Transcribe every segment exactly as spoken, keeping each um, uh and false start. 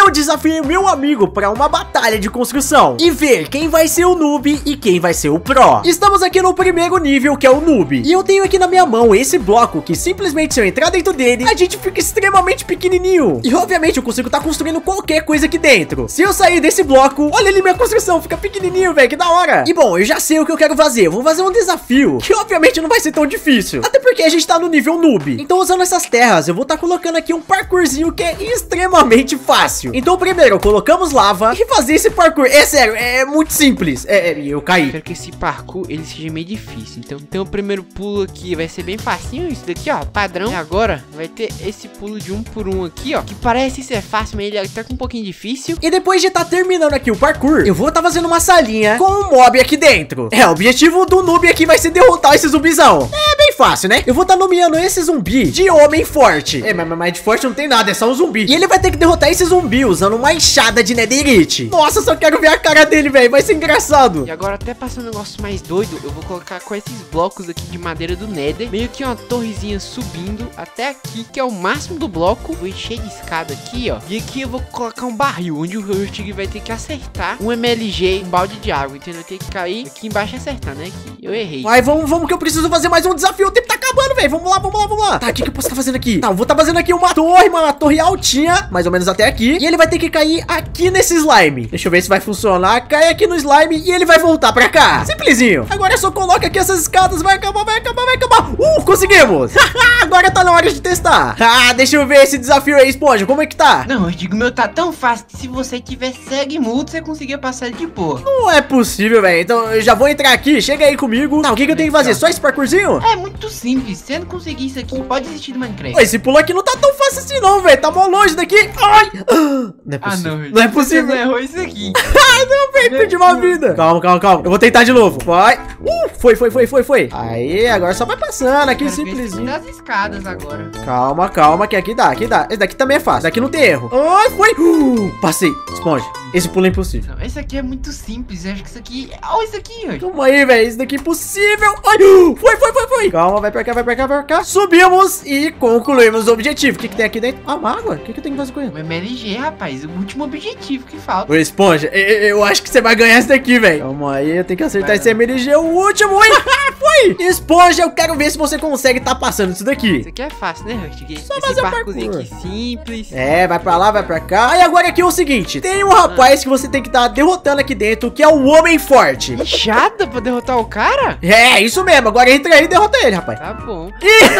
eu desafiei meu amigo para uma batalha de construção e ver quem vai ser o noob e quem vai ser o pro. Estamos aqui no primeiro nível, que é o noob, e eu tenho aqui na minha mão esse bloco que simplesmente, se eu entrar dentro dele, a gente fica extremamente pequenininho. E obviamente eu consigo estar construindo qualquer coisa aqui dentro. Se eu sair desse bloco, olha ali minha construção, fica pequenininho, velho, que da hora. E bom, eu já sei o que eu quero fazer. Eu vou fazer um desafio que obviamente não vai ser tão difícil, até porque a gente tá no nível noob. Então, usando essas terras, eu vou estar colocando aqui um parkourzinho que é extremamente fácil. Então, primeiro, colocamos lava e fazer esse parkour. É sério, é muito simples. É, é eu caí. Quero que esse parkour ele seja meio difícil. Então, tem o primeiro pulo aqui, vai ser bem facinho. Isso daqui, ó, padrão. E agora vai ter esse pulo de um por um aqui, ó, que parece ser fácil, mas ele tá com um pouquinho difícil. E depois de estar tá terminando aqui o parkour, eu vou estar tá fazendo uma salinha com um mob aqui dentro. É, o objetivo do noob aqui vai ser derrotar esse zumbizão. É bem fácil, né? Eu vou estar tá nomeando esse zumbi de homem forte. É, mas, mas de forte não tem nada, é só um zumbi. E ele vai ter que derrotar esse zumbi usando uma enxada de netherite. Nossa, só quero ver a cara dele, velho. Vai ser engraçado. E agora, até passando um negócio mais doido, eu vou colocar com esses blocos aqui de madeira do nether, meio que uma torrezinha subindo até aqui, que é o máximo do bloco. Vou encher de escada aqui, ó. E aqui eu vou colocar um barril, onde o Rustig vai ter que acertar um M L G, um balde de água. Entendeu? Tem que cair aqui embaixo e acertar, né? Que eu errei. Vai, vamos, vamos, que eu preciso fazer mais um desafio. O tempo tá acabando, velho. Vamos lá, vamos lá, vamos lá. Tá, o que, que eu posso estar fazendo aqui? Tá, eu vou estar tá fazendo aqui uma torre, uma torre altinha, mais ou menos até aqui. E ele vai ter que cair aqui nesse slime. Deixa eu ver se vai funcionar. Cai aqui no slime e ele vai voltar pra cá. Simplesinho. Agora só coloca aqui essas escadas. Vai acabar, vai acabar, vai acabar. Uh, conseguimos. Agora tá na hora de testar. Ah, deixa eu ver esse desafio aí, Esponja. Como é que tá? Não, eu digo, meu, tá tão fácil que se você tiver segue mudo, você conseguia passar ele de boa. Não é possível, velho. Então eu já vou entrar aqui. Chega aí comigo. Tá, o que, que eu tenho que fazer? Só esse parkourzinho? É muito simples. Se você não conseguir isso aqui, pode desistir do Minecraft. Pô, esse pulo aqui não tá tão fácil assim não, velho. Tá mó longe daqui. Ai! Não é possível. Ah, não. Não é possível. Você não errou isso aqui. Ai, não, velho. Perdi uma vida. Calma, calma, calma. Eu vou tentar de novo. Vai. Uh, foi, foi, foi, foi, foi. Aí, agora só vai passando aqui, simplesinho. Das escadas agora. Calma, calma, que aqui dá, aqui dá. Esse daqui também é fácil. Daqui não tem erro. Ai, foi. Uh, passei. Esponja. Esse pulo é impossível. Não, esse aqui é muito simples. Eu acho que isso aqui... Olha isso aqui, ó. Calma aí, velho. Isso daqui é impossível. Ai, uh, foi, foi, foi, foi. Calma, vai pra cá, vai pra cá, vai pra cá. Subimos e concluímos o objetivo. O que, que tem aqui dentro? Ah, mágoa. O que, que eu tenho que fazer com ele? O M L G, rapaz. O último objetivo que falta. Ô, Esponja, eu, eu acho que você vai ganhar esse daqui, velho. Calma aí, eu tenho que acertar vai, esse M L G. O último, hein? Foi. Esponja, eu quero ver se você consegue tá passando isso daqui. Isso aqui é fácil, né, Rustig? Só esse fazer barcozinho parkour. aqui simples. É, vai pra lá, vai pra cá. E agora aqui é o seguinte. Tem um rapaz ah. que você tem que estar tá derrotando aqui dentro, que é o Homem Forte. Chata pra derrotar o cara? É, isso mesmo. Agora entra aí e derrota ele, rapaz. Tá bom.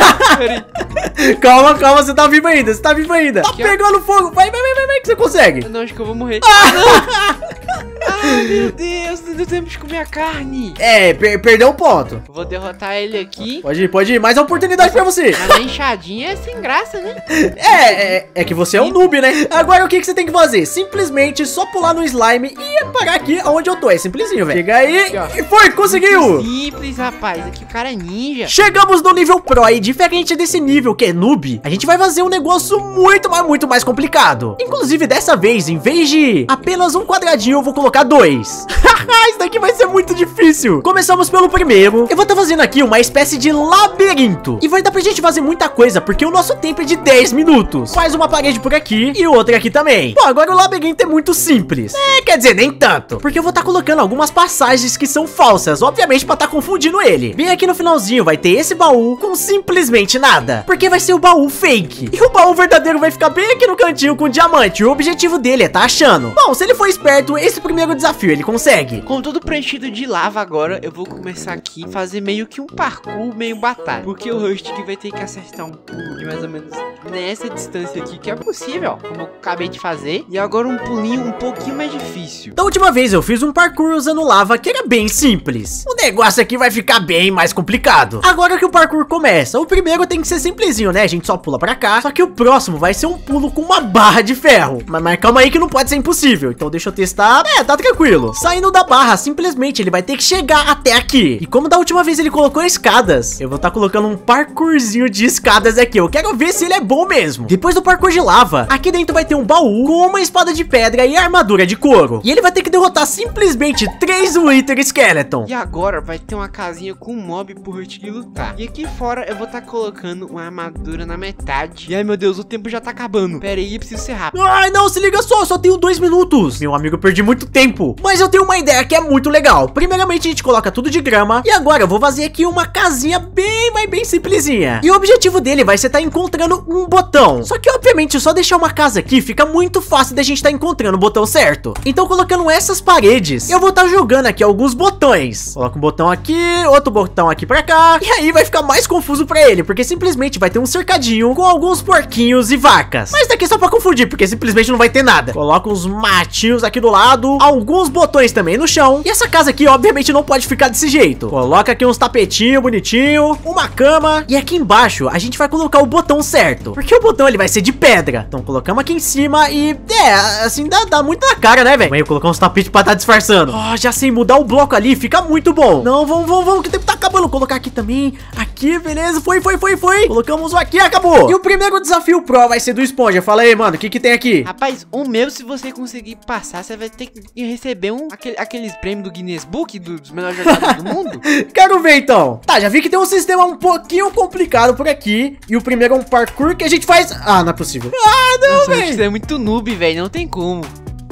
Calma, calma, você tá vivo ainda, você tá vivo ainda. Tá aqui, pegando ó. fogo. Vai, vai, vai, vai, vai, que você consegue. Não, acho que eu vou morrer. Ah, Ai, meu Deus, não deu tempo de comer a carne. É, per perdeu um ponto. Vou derrotar ele aqui. Pode ir, pode ir. Mais uma oportunidade pra você. Mas a enxadinha é sem graça, né? É, é, é que você é um noob, né? Agora o que, que você tem que fazer? Simplesmente só pular no slime e parar aqui onde eu tô. É simplesinho, velho. Chega aí aqui, e foi, conseguiu. Simples, rapaz. Aqui o cara é ninja. Chegamos no nível pro e diferente desse nível que é noob, a gente vai fazer um negócio muito, mas muito mais complicado. Inclusive, dessa vez, em vez de apenas um quadradinho, eu vou colocar dois. Isso daqui vai ser muito difícil. Começamos pelo primeiro. Eu vou estar fazendo aqui uma espécie de labirinto. E vai dar pra gente fazer muita coisa, porque o nosso tempo é de dez minutos. Faz uma parede por aqui e outra aqui também. Bom, agora o labirinto é muito simples. É, quer dizer, nem tanto. Porque eu vou estar colocando algumas passagens que são falsas, obviamente pra estar confundindo ele. Bem aqui no finalzinho vai ter esse baú com simplesmente nada. Porque vai ser o baú fake. E o baú verdadeiro vai ficar bem aqui no cantinho com diamante. E o objetivo dele é tá achando. Bom, se ele for esperto, esse primeiro desafio ele consegue. Com tudo preenchido de lava agora, eu vou começar aqui a fazer meio que um parkour, meio batalha. Porque o Rustig vai ter que acertar um pulo de mais ou menos nessa distância aqui, que é possível, como eu acabei de fazer. E agora um pulinho um pouquinho mais difícil. Da última vez eu fiz um parkour usando lava que era bem simples. O negócio aqui vai ficar bem mais complicado. Agora que o parkour começa, o primeiro tem que ser simplesinho, né? A gente só pula pra cá. Só que o próximo vai ser um pulo com uma barra de ferro. Mas, mas calma aí que não pode ser impossível. Então deixa eu testar. É, tá tranquilo. tranquilo. Saindo da barra, simplesmente ele vai ter que chegar até aqui. E como da última vez ele colocou escadas, eu vou estar colocando um parkourzinho de escadas aqui. Eu quero ver se ele é bom mesmo. Depois do parkour de lava, aqui dentro vai ter um baú com uma espada de pedra e armadura de couro. E ele vai ter que derrotar simplesmente três Wither Skeleton. E agora vai ter uma casinha com um mob pro Hurtig lutar. E aqui fora eu vou estar colocando uma armadura na metade. E ai meu Deus, o tempo já tá acabando. Pera aí, eu preciso ser rápido. Ai não, se liga só, só tenho dois minutos. Meu amigo, eu perdi muito tempo. Mas eu tenho uma ideia que é muito legal. Primeiramente a gente coloca tudo de grama. E agora eu vou fazer aqui uma casinha bem, mas bem simplesinha. E o objetivo dele vai ser estar encontrando um botão. Só que obviamente só deixar uma casa aqui fica muito fácil da gente estar encontrando o botão certo. Então colocando essas paredes, eu vou estar jogando aqui alguns botões. Coloca um botão aqui, outro botão aqui pra cá. E aí vai ficar mais confuso pra ele, porque simplesmente vai ter um cercadinho com alguns porquinhos e vacas. Mas daqui é só pra confundir, porque simplesmente não vai ter nada. Coloca uns matinhos aqui do lado, alguns botões também no chão. E essa casa aqui obviamente não pode ficar desse jeito. Coloca aqui uns tapetinhos bonitinho, uma cama. E aqui embaixo a gente vai colocar o botão certo, porque o botão ele vai ser de pedra. Então colocamos aqui em cima e é, assim dá, dá muito na cara, né, velho? Vou colocar uns tapetes pra estar disfarçando. Ó, oh, já sei, mudar o bloco ali fica muito bom. Não, vamos, vamos, vamos, que o tempo tá acabando. Vou colocar aqui também, aqui, beleza, foi, foi, foi, foi. Colocamos um aqui, acabou. E o primeiro desafio pro vai ser do Esponja. Fala aí, mano, o que que tem aqui? Rapaz, o meu, se você conseguir passar, você vai ter que receber um, aquele, aqueles prêmios do Guinness Book, dos melhores jogadores do mundo. Quero ver, então. Tá, já vi que tem um sistema um pouquinho complicado por aqui. E o primeiro é um parkour que a gente faz... Ah, não é possível. Ah, não, velho. Você é muito noob, velho, não tem como.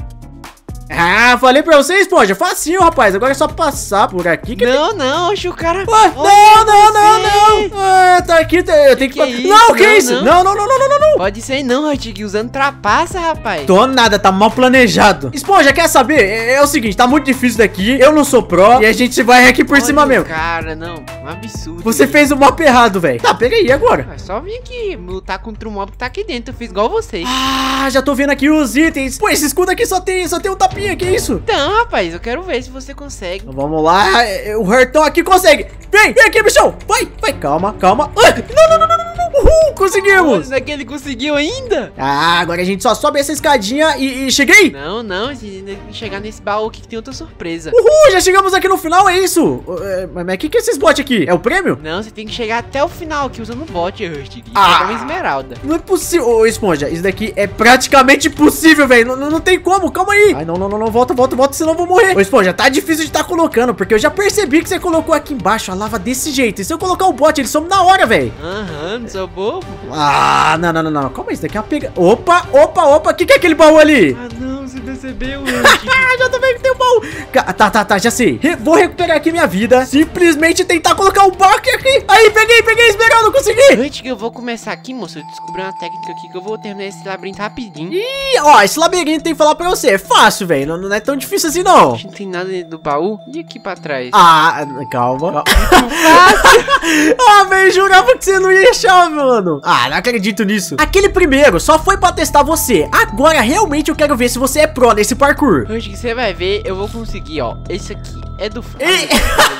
Ah, falei pra você, Esponja, facinho, rapaz. Agora é só passar por aqui que Não, tem... não, acho o cara... Ué, não, não, não, não. Ah, tá aqui, eu tenho que... que, que é não, isso? que não, isso? Não, não, não, não, não, não, não. Pode ser não, Hurtig, usando trapaça, rapaz. Tô nada, tá mal planejado. Esponja, quer saber? É, é o seguinte, tá muito difícil daqui. Eu não sou pró e a gente vai aqui por Olha cima mesmo. Cara, não, um absurdo. Você velho. fez o mapa errado, velho. Tá, pega aí agora. É só vir aqui lutar contra o mob que tá aqui dentro. Eu fiz igual vocês. Ah, já tô vendo aqui os itens. Pô, esse escudo aqui só tem, só tem um tapinha, que isso? Então, rapaz, eu quero ver se você consegue. Então, vamos lá, o Hurtão aqui consegue. Vem, vem aqui, bichão. Vai, vai, calma, calma. Ah, não, não, não, não, não. Uhul, conseguimos. Será que ele conseguiu ainda? Ah, agora a gente só sobe essa escadinha e, e cheguei. Não, não, a gente ainda tem que chegar nesse baú aqui que tem outra surpresa. Uhul, já chegamos aqui no final, é isso? É, mas o que que é esses bots aqui? É o prêmio? Não, você tem que chegar até o final aqui usando o bot, Hurtig. E Ah. pegar uma esmeralda. Não é possível. Ô, Esponja, isso daqui é praticamente impossível, velho. Não, não tem como, calma aí. Ai, não, não, não, não, volta, volta, volta, senão eu vou morrer. Ô, Esponja, tá difícil de estar colocando, porque eu já percebi que você colocou aqui embaixo a lava desse jeito. E se eu colocar o bot, ele some na hora, velho. Aham, não sou bobo. Ah, não, não, não, não. Calma aí, isso daqui é uma pega... Opa, opa, opa. O que que é aquele baú ali? Ah, não, você percebeu, Hurtig. Ah, já tô vendo que tem um baú. Ca- Tá, tá, tá, já sei. Re- vou recuperar aqui minha vida. Simplesmente tentar colocar o barco aqui. Aí, peguei, peguei, Esmeralda, consegui. Hurtig, eu vou começar aqui, moço. Eu descobri uma técnica aqui que eu vou terminar esse labirinto rapidinho. Ih, ó, esse labirinto tem que falar pra você. É fácil, velho. Não, não é tão difícil assim, não. Não tem nada dentro do baú. E aqui pra trás? Ah, calma. Ah, velho, jurava que você não ia achar, mano. Ah, não acredito nisso. Aquele primeiro só foi pra testar você. Agora, realmente, eu quero ver se você é pró nesse parkour. Hurtig, você vai ver, eu vou conseguir, ó. Esse aqui é do... Ei.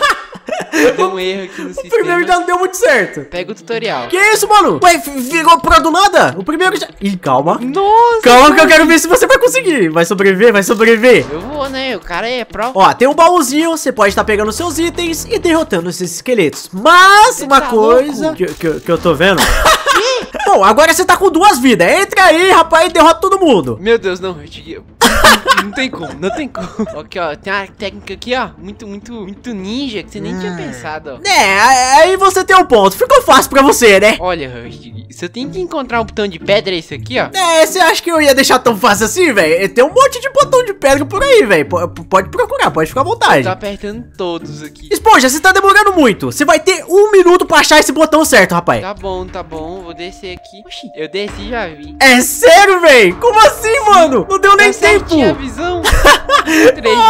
Deu um erro aqui no O sistema. primeiro já não deu muito certo. Pega o tutorial. Que isso, mano? Ué, f- virou pró do nada? O primeiro já... Ih, calma. Nossa! Calma que eu quero ver se você vai conseguir. Vai sobreviver, vai sobreviver. Eu vou, né? O cara é pró. Ó, tem um baúzinho, você pode estar pegando seus itens e derrotando esses esqueletos. Mas, Você uma tá coisa louco? que, que, que eu tô vendo... Bom, agora você tá com duas vidas. Entra aí, rapaz, e derrota todo mundo. Meu Deus, não, Hurtig. Não tem como, não tem como. Aqui, ó, tem uma técnica aqui, ó. Muito, muito, muito ninja que você nem tinha pensado, ó. É, aí você tem um ponto. Ficou fácil pra você, né? Olha, Hurtig, se eu tenho que encontrar um botão de pedra, é esse aqui, ó. É, você acha que eu ia deixar tão fácil assim, velho? Tem um monte de botão de pedra por aí, velho. P- Pode procurar, pode ficar à vontade. Tô apertando todos aqui. Esponja, você tá demorando muito. Você vai ter um minuto pra achar esse botão certo, rapaz. Tá bom, tá bom. Vou descer aqui. Oxi, eu desci e já vi. É sério, velho? Como assim, mano? Não deu nem Tá tempo. certinho a visão. Entrei já. Ai, velho.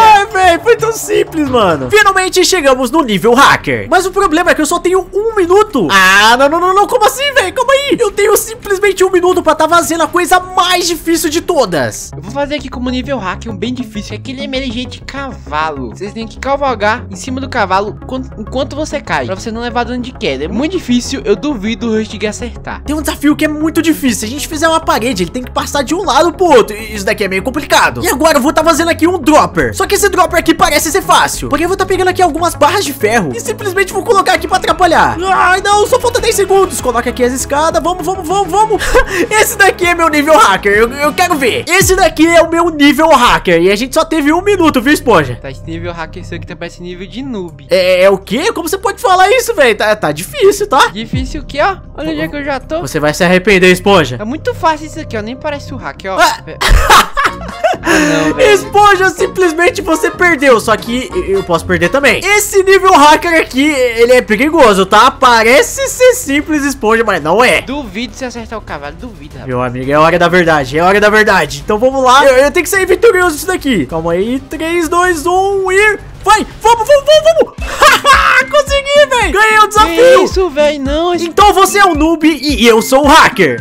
velho. Foi tão simples, mano. Finalmente chegamos no nível hacker. Mas o problema é que eu só tenho um minuto. Ah, não, não, não, não. Como assim, velho? Calma aí. Eu tenho simplesmente um minuto pra tá fazendo a coisa mais difícil de todas. Eu vou fazer aqui como nível hacker, um bem difícil. É aquele emergente cavalo. Vocês têm que cavalgar em cima do cavalo enquanto você cai, pra você não levar dano de queda. É muito difícil. Eu duvido o Rustig acertar. Tem um desafio que é muito difícil. Se a gente fizer uma parede, ele tem que passar de um lado pro outro. Isso daqui é meio complicado. E agora eu vou tá fazendo aqui um dropper. Só que esse dropper aqui parece ser fácil, porque eu vou tá pegando aqui algumas barras de ferro e simplesmente vou colocar aqui pra atrapalhar. Ai, não, só falta dez segundos. Coloca aqui as escadas. Vamos, vamos, vamos, vamos. Esse daqui é meu nível hacker. Eu, eu quero ver. Esse daqui é o meu nível hacker. E a gente só teve um minuto, viu, Esponja? Tá, esse nível hacker seu aqui tá parecendo nível de noob. É, é o quê? Como você pode falar isso, velho? Tá, tá difícil, tá? Difícil o quê, ó? Olha onde é que eu já tô. Você vai se arrepender, Esponja. É muito fácil isso aqui, ó. Nem parece o hacker, ó. Ah. Ah, não, velho. Esponja, simplesmente você perdeu. Só que eu posso perder também. Esse nível hacker aqui, ele é perigoso, tá? Parece ser simples, Esponja, mas não é. Duvido se acertar o cavalo, duvido, rapaz. Meu amigo, é hora da verdade, é hora da verdade. Então vamos lá, eu, eu tenho que sair vitorioso disso daqui. Calma aí, três, dois, um e... Vai, vamos, vamos, vamos, vamos. Consegui, velho. Ganhei o desafio. Que isso, velho, não. Esse... Então você é um noob e eu sou o hacker.